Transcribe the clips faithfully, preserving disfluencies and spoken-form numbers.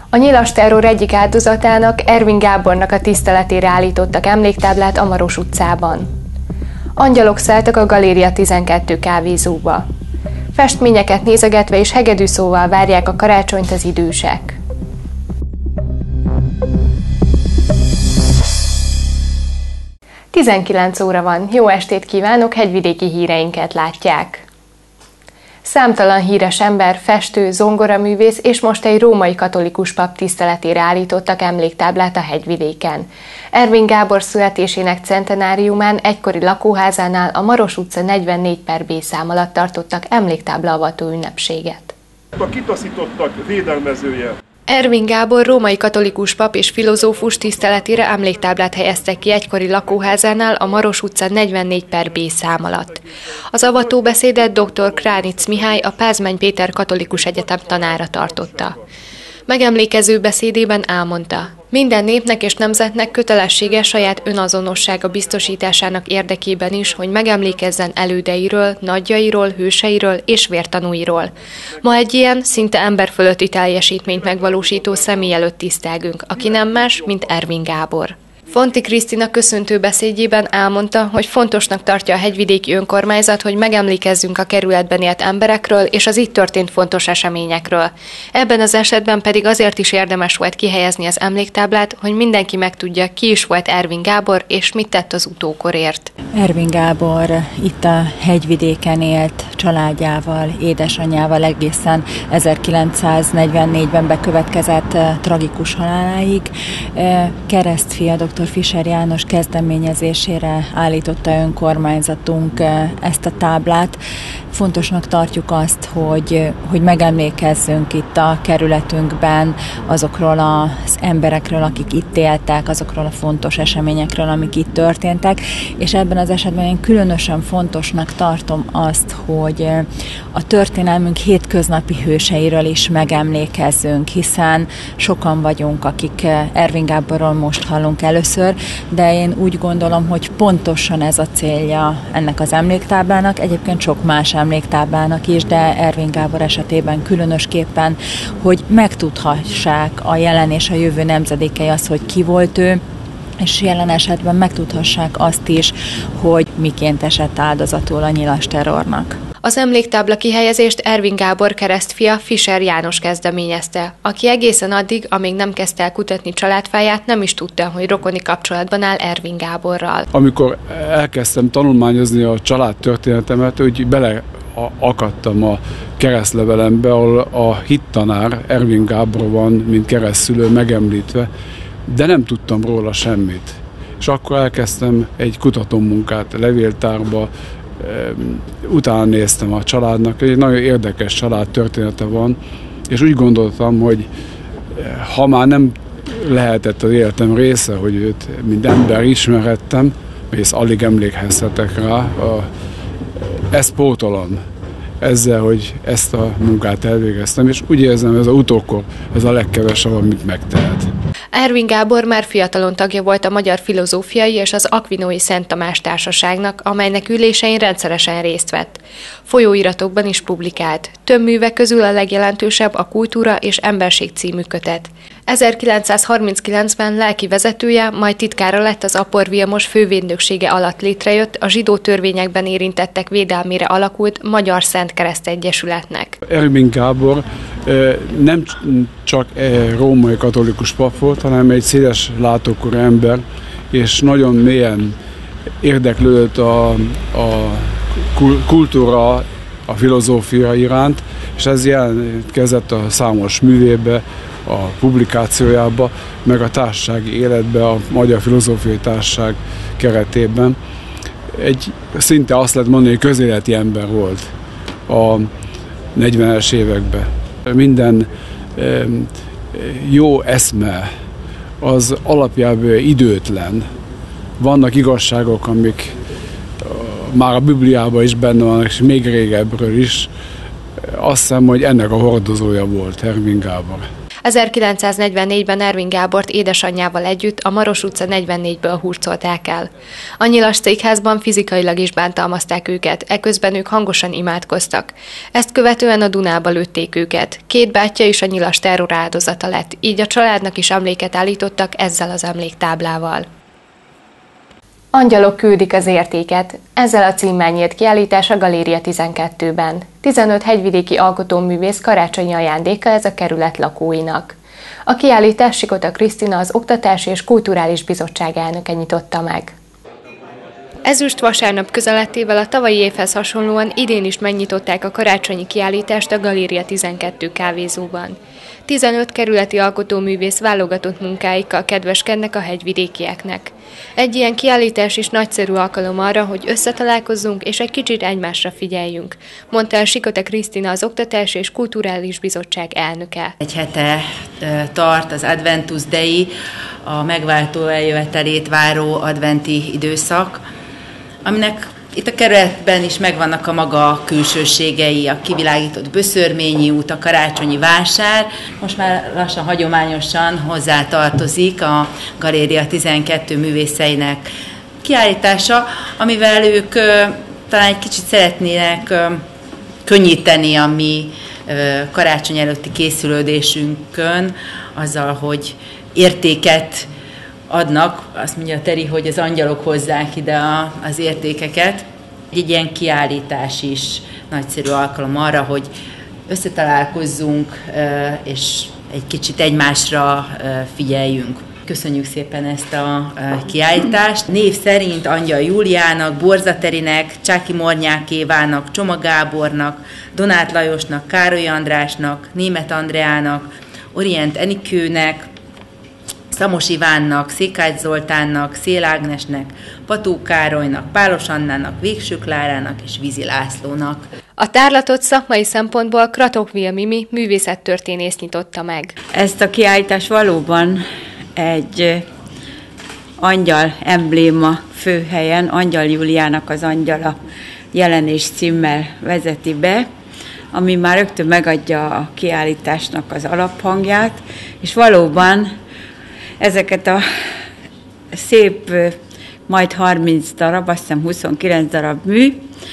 A nyilas terror egyik áldozatának, Ervin Gábornak a tiszteletére állítottak emléktáblát a Maros utcában. Angyalok szálltak a Galéria tizenkettő kávézóba. Festményeket nézegetve és hegedűszóval várják a karácsonyt az idősek. tizenkilenc óra van, jó estét kívánok, hegyvidéki híreinket látják. Számtalan híres ember, festő, zongoraművész és most egy római katolikus pap tiszteletére állítottak emléktáblát a hegyvidéken. Ervin Gábor születésének centenáriumán egykori lakóházánál a Maros utca negyvennégy per B szám alatt tartottak emléktáblaavató ünnepséget. A kitaszítottak védelmezője. Ervin Gábor római katolikus pap és filozófus tiszteletére emléktáblát helyeztek ki egykori lakóházánál a Maros utca negyvennégy per B szám alatt. Az avatóbeszédet dr. Kránicz Mihály, a Pázmány Péter Katolikus Egyetem tanára tartotta. Megemlékező beszédében elmondta: minden népnek és nemzetnek kötelessége saját önazonossága biztosításának érdekében is, hogy megemlékezzen elődeiről, nagyjairól, hőseiről és vértanúiról. Ma egy ilyen, szinte emberfölötti teljesítményt megvalósító személy előtt tisztelgünk, aki nem más, mint Ervin Gábor. Fonti Krisztina köszöntő beszédjében elmondta, hogy fontosnak tartja a hegyvidéki önkormányzat, hogy megemlékezzünk a kerületben élt emberekről és az itt történt fontos eseményekről. Ebben az esetben pedig azért is érdemes volt kihelyezni az emléktáblát, hogy mindenki megtudja, ki is volt Ervin Gábor és mit tett az utókorért. Ervin Gábor itt a hegyvidéken élt családjával, édesanyjával egészen ezerkilencszáznegyvennégyben bekövetkezett tragikus haláláig. Keresztfia doktor Fischer János kezdeményezésére állította önkormányzatunk ezt a táblát. Fontosnak tartjuk azt, hogy, hogy megemlékezzünk itt a kerületünkben azokról az emberekről, akik itt éltek, azokról a fontos eseményekről, amik itt történtek, és ebben az esetben én különösen fontosnak tartom azt, hogy a történelmünk hétköznapi hőseiről is megemlékezzünk, hiszen sokan vagyunk, akik Ervin Gáborról most hallunk először, de én úgy gondolom, hogy pontosan ez a célja ennek az emléktáblának, egyébként sok más emléktáblának is, de Ervin Gábor esetében különösképpen, hogy megtudhassák a jelen és a jövő nemzedékei azt, hogy ki volt ő, és jelen esetben megtudhassák azt is, hogy miként esett áldozatul a nyilas terrornak. Az emléktábla kihelyezést Ervin Gábor keresztfia Fischer János kezdeményezte, aki egészen addig, amíg nem kezdte el kutatni családfáját, nem is tudta, hogy rokoni kapcsolatban áll Ervin Gáborral. Amikor elkezdtem tanulmányozni a családtörténetemet, úgy bele akadtam a keresztlevelembe, ahol a hittanár Ervin Gábor van, mint keresztszülő megemlítve, de nem tudtam róla semmit. És akkor elkezdtem egy kutatómunkát levéltárba, utána néztem a családnak, egy nagyon érdekes családtörténete van, és úgy gondoltam, hogy ha már nem lehetett az életem része, hogy őt mint ember ismerhettem, és alig emlékezhetek rá, ezt pótolom ezzel, hogy ezt a munkát elvégeztem, és úgy érzem, ez az utókor, ez a legkevesebb, amit megtehet. Ervin Gábor már fiatalon tagja volt a Magyar Filozófiai és az Akvinói Szent Tamás Társaságnak, amelynek ülésein rendszeresen részt vett. Folyóiratokban is publikált. Több műve közül a legjelentősebb a Kultúra és Emberség című kötet. ezerkilencszázharminckilencben lelki vezetője, majd titkára lett az Apor Vilmos fővédnöksége alatt létrejött, a zsidó törvényekben érintettek védelmére alakult Magyar Szent Kereszt Egyesületnek. Ervin Gábor nem csak római katolikus pap volt, hanem egy széles látókorú ember, és nagyon mélyen érdeklődött a, a kultúra, a filozófia iránt, és ez jelentkezett a számos művébe, a publikációjába, meg a társasági életbe, a Magyar Filozófiai Társaság keretében. Egy szinte azt lehet mondani, hogy közéleti ember volt a negyvenes években. Minden jó eszme az alapjában időtlen. Vannak igazságok, amik már a Bibliában is benne vannak, és még régebbről is. Azt hiszem, hogy ennek a hordozója volt Ervin Gábor. ezerkilencszáznegyvennégyben Ervin Gábort édesanyjával együtt a Maros utca negyvennégyből hurcolták el. A nyilas székházban fizikailag is bántalmazták őket, eközben ők hangosan imádkoztak. Ezt követően a Dunába lőtték őket. Két bátyja is a nyilas terror áldozata lett, így a családnak is emléket állítottak ezzel az emléktáblával. Angyalok küldik az értéket. Ezzel a címmel nyílt kiállítás a Galéria tizenkettőben. tizenöt hegyvidéki alkotóművész karácsonyi ajándéka ez a kerület lakóinak. A kiállítás Sikota Krisztina, az Oktatási és Kulturális Bizottság elnöke nyitotta meg. Ezüst vasárnap közelettével a tavalyi évhez hasonlóan idén is megnyitották a karácsonyi kiállítást a Galéria tizenkettő kávézóban. tizenöt kerületi alkotóművész válogatott munkáikkal kedveskednek a hegyvidékieknek. Egy ilyen kiállítás is nagyszerű alkalom arra, hogy összetalálkozzunk és egy kicsit egymásra figyeljünk, mondta el Sikota Krisztina, az Oktatási és Kulturális Bizottság elnöke. Egy hete tart az Adventus Dei, a megváltó eljövetelét váró adventi időszak, aminek itt a kerületben is megvannak a maga külsőségei, a kivilágított Böszörményi út, a karácsonyi vásár. Most már lassan hagyományosan hozzá tartozik a Galéria tizenkettő művészeinek kiállítása, amivel ők talán egy kicsit szeretnének könnyíteni a mi karácsony előtti készülődésünkön, azzal, hogy értéket adnak, azt mondja Teri, hogy az angyalok hozzák ide a, az értékeket. Egy ilyen kiállítás is nagyszerű alkalom arra, hogy összetalálkozzunk, és egy kicsit egymásra figyeljünk. Köszönjük szépen ezt a kiállítást. Név szerint Angyal Júliának, Borza Terinek, Csáki Mornyák Évának, Csoma Gábornak, Donát Lajosnak, Károly Andrásnak, Németh Andreának, Orient Enikőnek, Szamos Ivánnak, Székács Zoltánnak, Szél Ágnesnek, Pató Károlynak, Pálos Annának, Végső Klárának és Vízi Lászlónak. A tárlatot szakmai szempontból Kratok-Vil Mimi művészettörténész nyitotta meg. Ezt a kiállítást valóban egy angyal embléma főhelyen, Angyal Júliának az Angyala jelenés címmel vezeti be, ami már rögtön megadja a kiállításnak az alaphangját, és valóban ezeket a szép, majd harminc darab, azt hiszem huszonkilenc darab mű,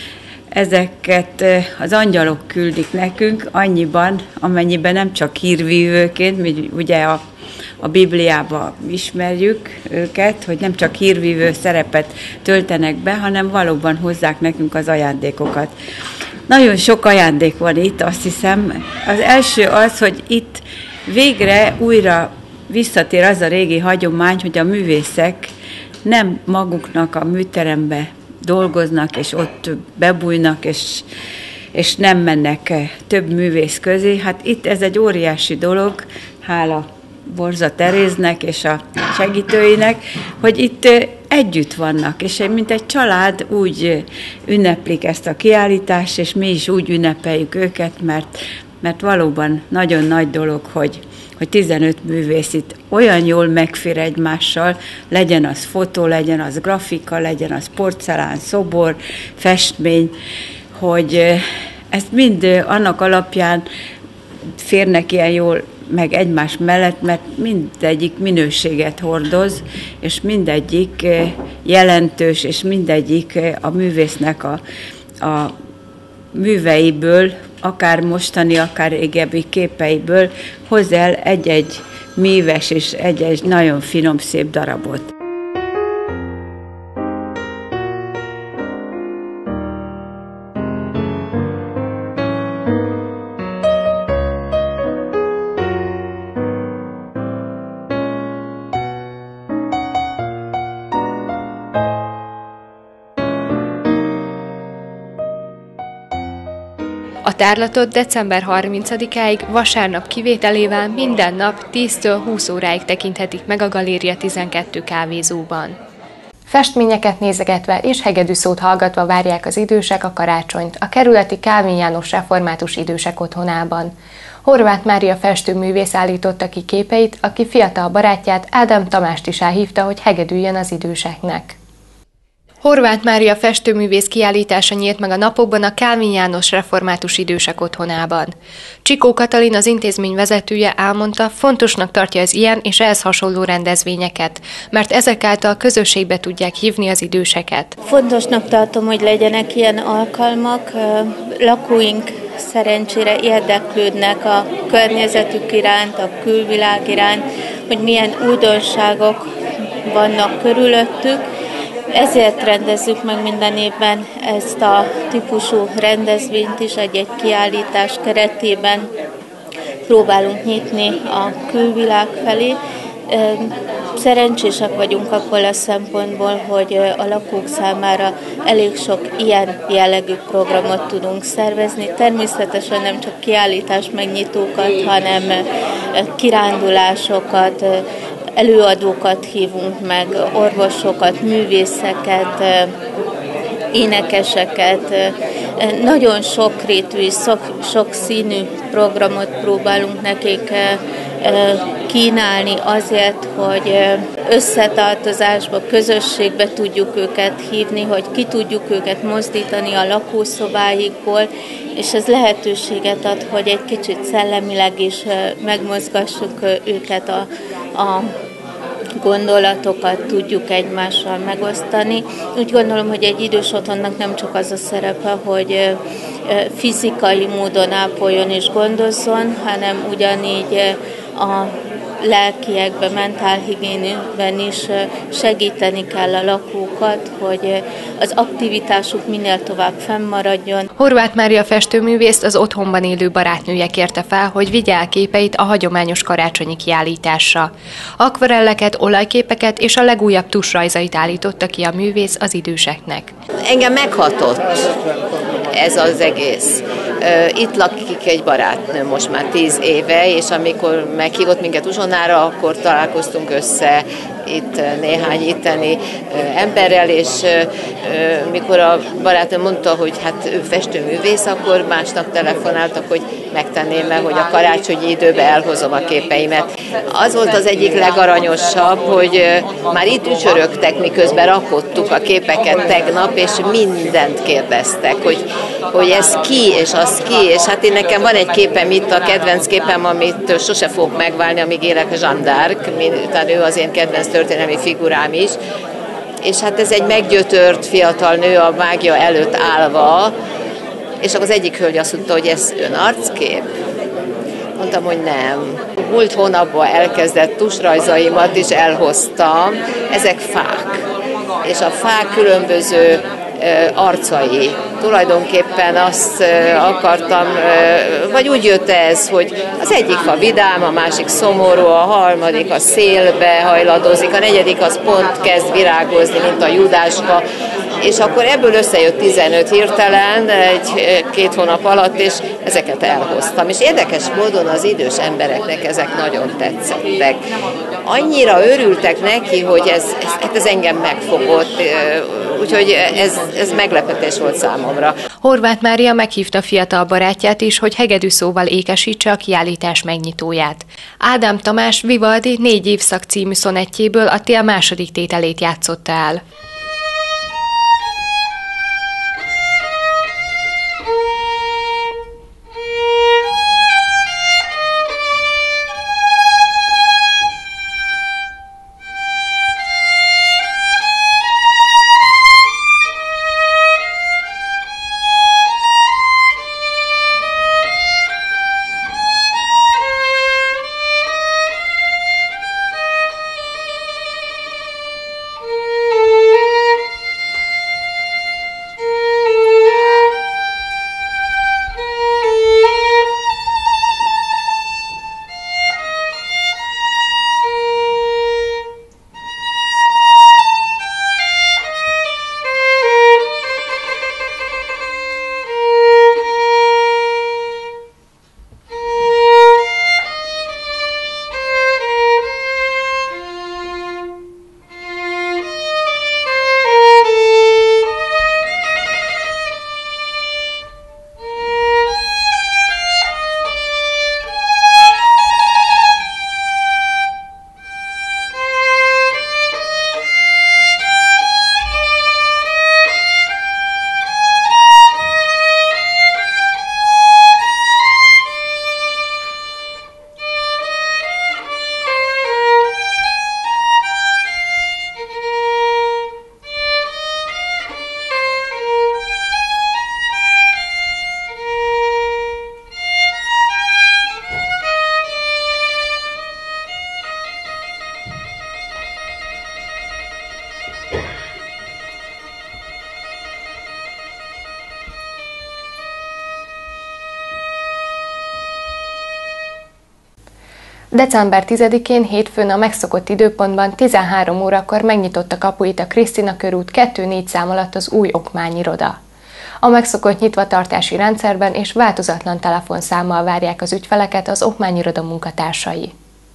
ezeket az angyalok küldik nekünk annyiban, amennyiben nem csak hírvívőként, mi ugye a, a Bibliában ismerjük őket, hogy nem csak hírvívő szerepet töltenek be, hanem valóban hozzák nekünk az ajándékokat. Nagyon sok ajándék van itt, azt hiszem. Az első az, hogy itt végre újra visszatér az a régi hagyomány, hogy a művészek nem maguknak a műterembe dolgoznak, és ott bebújnak, és, és nem mennek több művész közé. Hát itt ez egy óriási dolog, hála Borza Teréznek és a segítőinek, hogy itt együtt vannak, és mint egy család úgy ünneplik ezt a kiállítást, és mi is úgy ünnepeljük őket, mert, mert valóban nagyon nagy dolog, hogy hogy tizenöt művész itt olyan jól megfér egymással, legyen az fotó, legyen az grafika, legyen az porcelán, szobor, festmény, hogy ezt mind annak alapján férnek ilyen jól meg egymás mellett, mert mindegyik minőséget hordoz, és mindegyik jelentős, és mindegyik a művésznek a, a műveiből, akár mostani, akár régebbi képeiből hoz el egy-egy míves és egy-egy nagyon finom, szép darabot. A tárlatot december harmincadikáig vasárnap kivételével minden nap tíztől húsz óráig tekinthetik meg a Galéria tizenkettő kávézóban. Festményeket nézegetve és hegedűszót hallgatva várják az idősek a karácsonyt a kerületi Kálvin János református idősek otthonában. Horváth Mária festőművész állította ki képeit, aki fiatal barátját, Ádám Tamást is elhívta, hogy hegedüljön az időseknek. Horváth Mária festőművész kiállítása nyílt meg a napokban a Kálvin János Református Idősek Otthonában. Csikó Katalin, az intézmény vezetője elmondta, fontosnak tartja az ilyen és ehhez hasonló rendezvényeket, mert ezek által közösségbe tudják hívni az időseket. Fontosnak tartom, hogy legyenek ilyen alkalmak, lakóink szerencsére érdeklődnek a környezetük iránt, a külvilág iránt, hogy milyen újdonságok vannak körülöttük. Ezért rendezzük meg minden évben ezt a típusú rendezvényt is, egy-egy kiállítás keretében próbálunk nyitni a külvilág felé. Szerencsések vagyunk abból a szempontból, hogy a lakók számára elég sok ilyen jellegű programot tudunk szervezni. Természetesen nem csak kiállítás megnyitókat, hanem kirándulásokat, előadókat hívunk meg, orvosokat, művészeket, énekeseket, nagyon sokrétű és sok, sokszínű programot próbálunk nekik kínálni azért, hogy összetartozásba, közösségbe tudjuk őket hívni, hogy ki tudjuk őket mozdítani a lakószobáikból, és ez lehetőséget ad, hogy egy kicsit szellemileg is megmozgassuk őket, a, a gondolatokat tudjuk egymással megosztani. Úgy gondolom, hogy egy idős otthonnak nem csak az a szerepe, hogy fizikai módon ápoljon és gondozzon, hanem ugyanígy a lelkiekben, mentálhigiénben is segíteni kell a lakókat, hogy az aktivitásuk minél tovább fennmaradjon. Horváth Mária festőművészt az otthonban élő barátnője kérte fel, hogy vigye el képeit a hagyományos karácsonyi kiállításra. Akvarelleket, olajképeket és a legújabb tusrajzait állította ki a művész az időseknek. Engem meghatott ez az egész. Itt lakik egy barátnő most már tíz éve, és amikor meghívott minket uzsonára, akkor találkoztunk össze itt néhány itteni emberrel, és mikor a barátnő mondta, hogy hát ő festőművész, akkor másnap telefonáltak, hogy megtenném-e, hogy a karácsonyi időben elhozom a képeimet. Az volt az egyik legaranyosabb, hogy már itt ücsörögtek, miközben rakottuk a képeket tegnap, és mindent kérdeztek, hogy, hogy ez ki, és az ki, és hát én nekem van egy képem itt, a kedvenc képem, amit sose fogok megválni, amíg élek, a Jeanne d'Arc, miután ő az én kedvenc történelmi figurám is, és hát ez egy meggyötört fiatal nő a mágia előtt állva, és akkor az egyik hölgy azt mondta, hogy ez ön arckép? Mondtam, hogy nem. Múlt hónapban elkezdett tusrajzaimat is elhoztam, ezek fák, és a fák különböző arcai. Tulajdonképpen azt akartam, vagy úgy jött ez, hogy az egyik fa vidám, a másik szomorú, a harmadik a szélbe hajladozik, a negyedik az pont kezd virágozni, mint a judáska, és akkor ebből összejött tizenöt hirtelen, egy-két hónap alatt, és ezeket elhoztam. És érdekes módon az idős embereknek ezek nagyon tetszettek. Annyira örültek neki, hogy ez, ez, hát ez engem megfogott, úgyhogy ez, ez meglepetés volt számomra. Horváth Mária meghívta fiatal barátját is, hogy hegedű szóval ékesítse a kiállítás megnyitóját. Ádám Tamás Vivaldi Négy évszak című szonettjéből a tél második tételét játszotta el. december tizedikén hétfőn a megszokott időpontban tizenhárom órakor megnyitotta kapuit a Krisztina körút kettő négy szám alatt az új okmányiroda. A megszokott nyitvatartási rendszerben és változatlan telefonszámmal várják az ügyfeleket az okmányiroda munkatársai.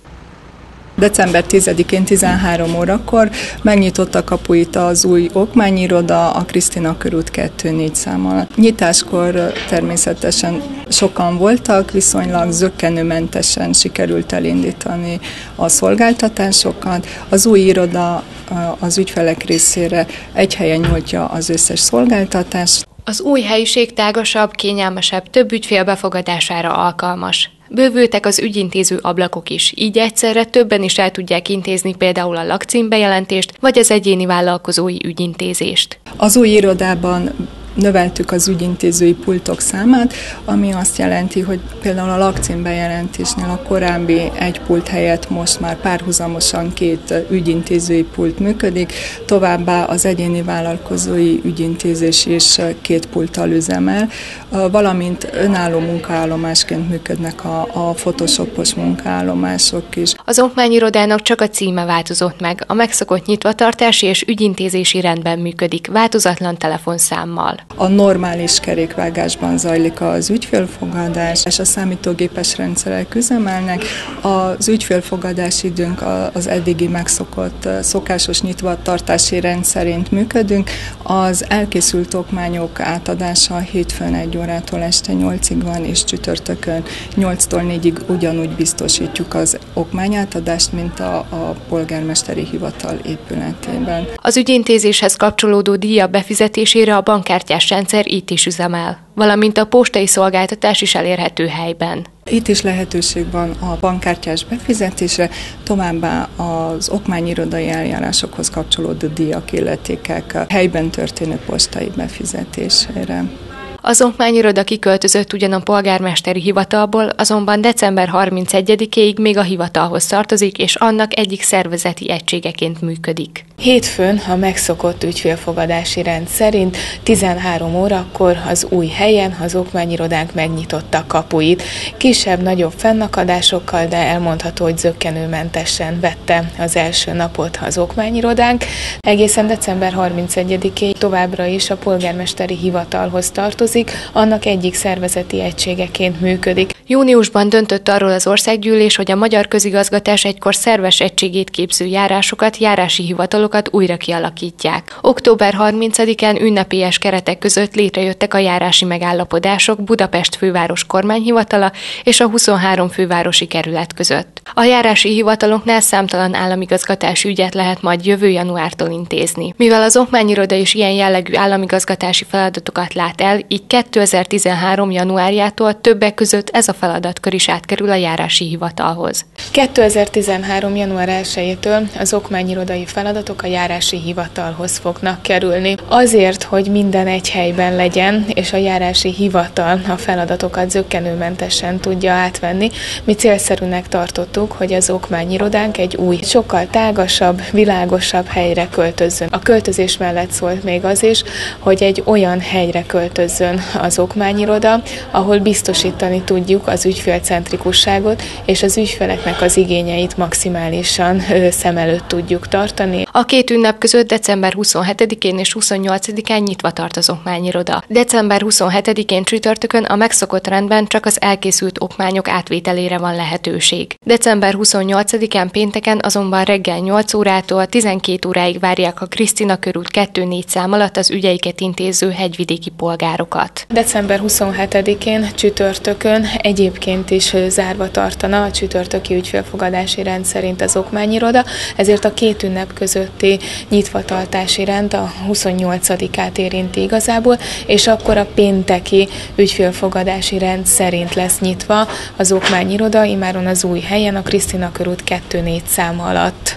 december tizedikén tizenhárom órakor megnyitotta kapuit az új okmányiroda a Krisztina körút kettő négy szám alatt. Nyitáskor természetesen sokan voltak, viszonylag zökkenőmentesen sikerült elindítani a szolgáltatásokat. Az új iroda az ügyfelek részére egy helyen nyújtja az összes szolgáltatást. Az új helyiség tágasabb, kényelmesebb, több ügyfél befogadására alkalmas. Bővültek az ügyintéző ablakok is, így egyszerre többen is el tudják intézni például a lakcímbejelentést, vagy az egyéni vállalkozói ügyintézést. Az új irodában növeltük az ügyintézői pultok számát, ami azt jelenti, hogy például a lakcímbejelentésnél a korábbi egy pult helyett most már párhuzamosan két ügyintézői pult működik, továbbá az egyéni vállalkozói ügyintézés is két pulttal üzemel, valamint önálló munkaállomásként működnek a, a photoshopos munkaállomások is. Az okmányirodának csak a címe változott meg, a megszokott nyitvatartási és ügyintézési rendben működik, változatlan telefonszámmal. A normális kerékvágásban zajlik az ügyfélfogadás, és a számítógépes rendszerek üzemelnek. Az ügyfélfogadási időnk az eddigi megszokott szokásos nyitvatartási rend szerint működünk. Az elkészült okmányok átadása hétfőn egy órától este nyolcig van, és csütörtökön nyolctól négyig ugyanúgy biztosítjuk az okmányátadást, mint a, a polgármesteri hivatal épületében. Az ügyintézéshez kapcsolódó díjak befizetésére a bankkártyás rendszer itt is üzemel, valamint a postai szolgáltatás is elérhető helyben. Itt is lehetőség van a bankkártyás befizetésre, továbbá az okmányirodai eljárásokhoz kapcsolódó díjak, illetékek helyben történő postai befizetésére. Az okmányiroda kiköltözött ugyan a polgármesteri hivatalból, azonban december harmincegyedikéig még a hivatalhoz tartozik, és annak egyik szervezeti egységeként működik. Hétfőn a megszokott ügyfélfogadási rend szerint tizenhárom órakor az új helyen az okmányirodánk megnyitotta kapuit. Kisebb-nagyobb fennakadásokkal, de elmondható, hogy zökkenőmentesen vette az első napot az okmányirodánk. Egészen december harmincegyedikéig továbbra is a polgármesteri hivatalhoz tartozik, annak egyik szervezeti egységeként működik. Júniusban döntött arról az országgyűlés, hogy a magyar közigazgatás egykor szerves egységét képző járásokat, járási hivatalokat újra kialakítják. október harmincadikán ünnepélyes keretek között létrejöttek a járási megállapodások Budapest főváros kormányhivatala és a huszonhárom fővárosi kerület között. A járási hivataloknál számtalan államigazgatási ügyet lehet majd jövő januártól intézni. Mivel az okmányiroda is ilyen jellegű államigazgatási feladatokat lát el, így kétezer-tizenhárom januárjától többek között ez a feladatkör is átkerül a járási hivatalhoz. kétezer-tizenhárom január elsejétől az okmányirodai feladatok a járási hivatalhoz fognak kerülni. Azért, hogy minden egy helyben legyen, és a járási hivatal a feladatokat zökkenőmentesen tudja átvenni, mi célszerűnek tartottuk, hogy az okmányirodánk egy új, sokkal tágasabb, világosabb helyre költözzön. A költözés mellett szólt még az is, hogy egy olyan helyre költözzön az okmányiroda, ahol biztosítani tudjuk az ügyfélcentrikusságot, és az ügyfeleknek az igényeit maximálisan szem előtt tudjuk tartani. A két ünnep között december huszonhetedikén és huszonnyolcadikán nyitva tart az okmányiroda. december huszonhetedikén csütörtökön a megszokott rendben csak az elkészült okmányok átvételére van lehetőség. december huszonnyolcadikán pénteken azonban reggel nyolc órától tizenkét óráig várják a Krisztina körút kettő négy szám alatt az ügyeiket intéző hegyvidéki polgárokat. december huszonhetedikén csütörtökön egyébként is zárva tartana a csütörtöki ügyfélfogadási rend szerint az okmányiroda, ezért a két ünnep közötti nyitvatartási rend a huszonnyolcadikát érinti igazából, és akkor a pénteki ügyfélfogadási rend szerint lesz nyitva az okmányiroda, immáron az új helyen, a Krisztina körút kettő négy szám alatt.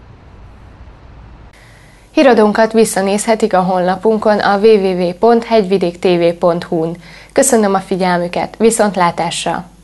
Híradónkat visszanézhetik a honlapunkon a double-u double-u double-u pont hegyvidéktv pont hu-n. Köszönöm a figyelmüket, viszontlátásra!